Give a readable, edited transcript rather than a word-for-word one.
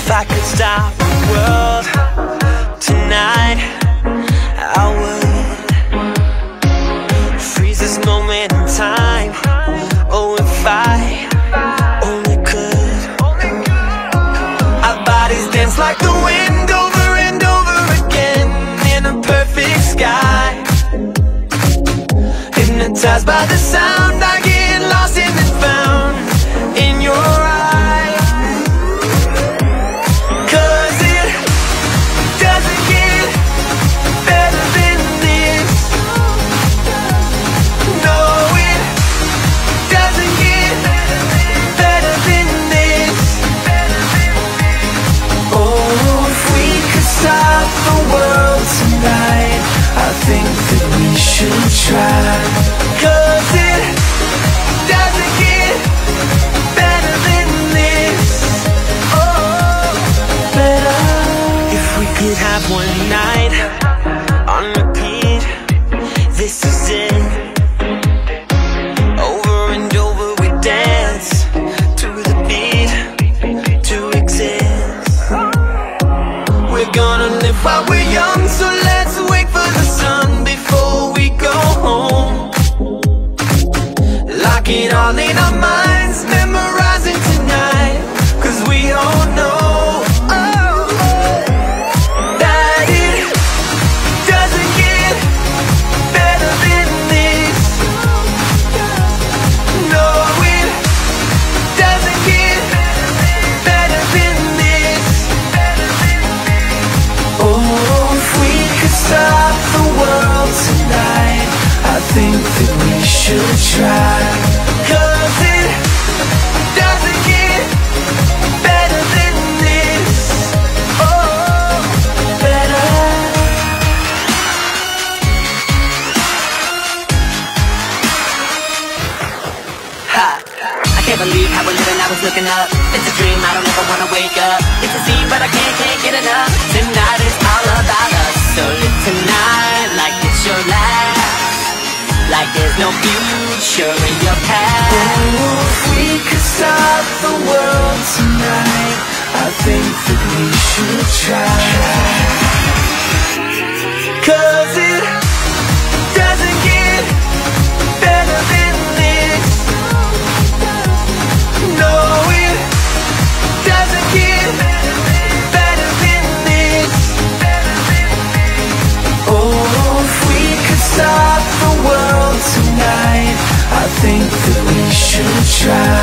If I could stop the world tonight, I would freeze this moment in time. Oh, if I only could. Our bodies dance like the wind over and over again in a perfect sky. Hypnotized by the sound, I get lost and then found in your eyes. Try, 'cause it doesn't get better than this. Oh, better. If we could have one night on repeat, this is it. Over and over we dance to the beat, to exist. We're gonna live while we're young, so let's wait for the sun before we go home. Lock it all in our minds, memorizing tonight, 'cause we all know that it doesn't get better than this. No, it doesn't get better than this. Oh, if we could stop the world tonight, I think that we should try. 'Cause it doesn't get better than this. Oh, better. Ha! I can't believe how we're living, I was looking up. It's a dream, I don't ever wanna wake up. It's a scene, but I can't get enough. Tonight is all about us, so live tonight like it's your last. Like there's no future in your past. Oh, if we could stop the world tonight, I think that we should try. 'Cause it doesn't get better than this. No, it doesn't get better than this. Oh, if we could stop the world tonight, I think that we should try.